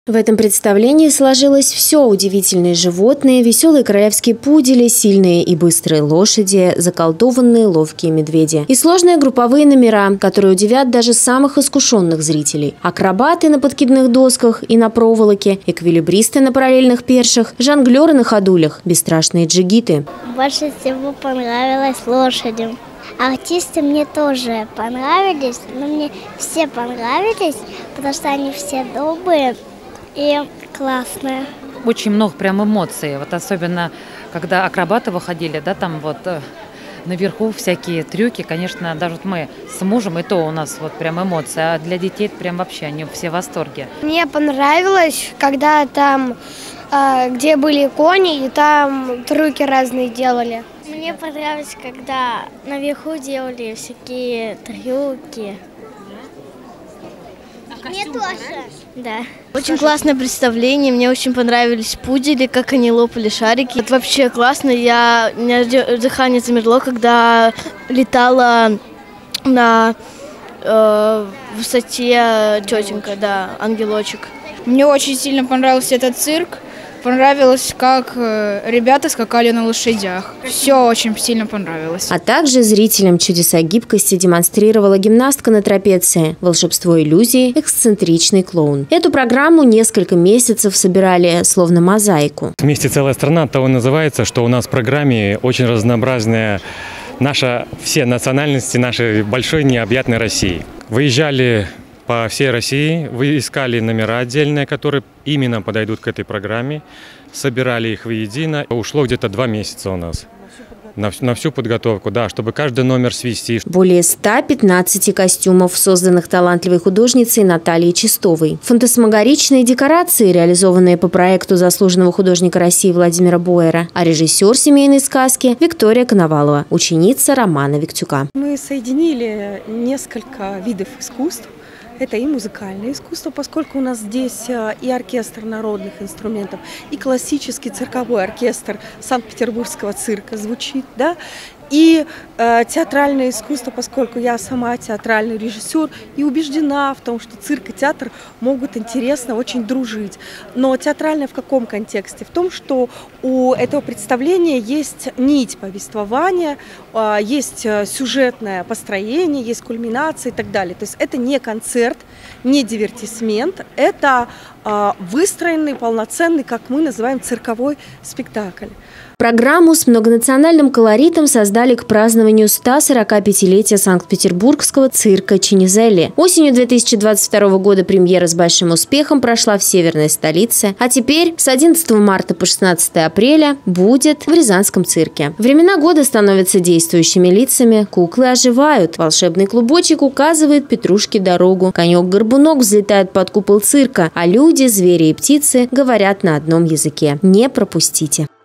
В этом представлении сложилось все: удивительные животные, веселые королевские пудели, сильные и быстрые лошади, заколдованные ловкие медведи и сложные групповые номера, которые удивят даже самых искушенных зрителей. Акробаты на подкидных досках и на проволоке, эквилибристы на параллельных першах, жонглеры на ходулях, бесстрашные джигиты. Больше всего понравилось лошадям. Артисты мне тоже понравились, но мне все понравились, потому что они все добрые и классные. Очень много прям эмоций, вот особенно когда акробаты выходили, да, там вот наверху всякие трюки, конечно, даже вот мы с мужем, и то у нас вот прям эмоции, а для детей это прям вообще они все в восторге. Мне понравилось, когда там, где были кони, и там трюки разные делали. Мне понравилось, когда наверху делали всякие трюки. Мне тоже. Да. Очень классное представление. Мне очень понравились пудели, как они лопали шарики. Это вообще классно. У меня дыхание замерло, когда летала на высоте тетенька, да, ангелочек. Мне очень сильно понравился этот цирк. Понравилось, как ребята скакали на лошадях. Все очень сильно понравилось. А также зрителям чудеса гибкости демонстрировала гимнастка на трапеции, волшебство иллюзии, эксцентричный клоун. Эту программу несколько месяцев собирали словно мозаику. Вместе целая страна, оттого называется, что у нас в программе очень разнообразная все национальности нашей большой необъятной России. Выезжали по всей России, вы искали номера отдельные, которые именно подойдут к этой программе, собирали их воедино. Ушло где-то 2 месяца у нас на всю подготовку, да, чтобы каждый номер свести. Более 115 костюмов, созданных талантливой художницей Натальей Чистовой. Фантасмагоричные декорации, реализованные по проекту заслуженного художника России Владимира Боера, а режиссер семейной сказки Виктория Коновалова, ученица Романа Виктюка. Мы соединили несколько видов искусств. Это и музыкальное искусство, поскольку у нас здесь и оркестр народных инструментов, и классический цирковой оркестр Санкт-Петербургского цирка звучит, да, и театральное искусство, поскольку я сама театральный режиссер и убеждена в том, что цирк и театр могут интересно очень дружить. Но театральное в каком контексте? В том, что у этого представления есть нить повествования, есть сюжетное построение, есть кульминация и так далее. То есть это не концерт, не дивертисмент, это выстроенный, полноценный, как мы называем, цирковой спектакль. Программу с многонациональным колоритом создали к празднованию 145-летия Санкт-Петербургского цирка Чинизелли. Осенью 2022 года премьера с большим успехом прошла в северной столице, а теперь с 11 марта по 16 апреля будет в Рязанском цирке. Времена года становятся действующими лицами, куклы оживают, волшебный клубочек указывает Петрушке дорогу, конек-горбунок взлетает под купол цирка, а люди, звери и птицы говорят на одном языке. Не пропустите!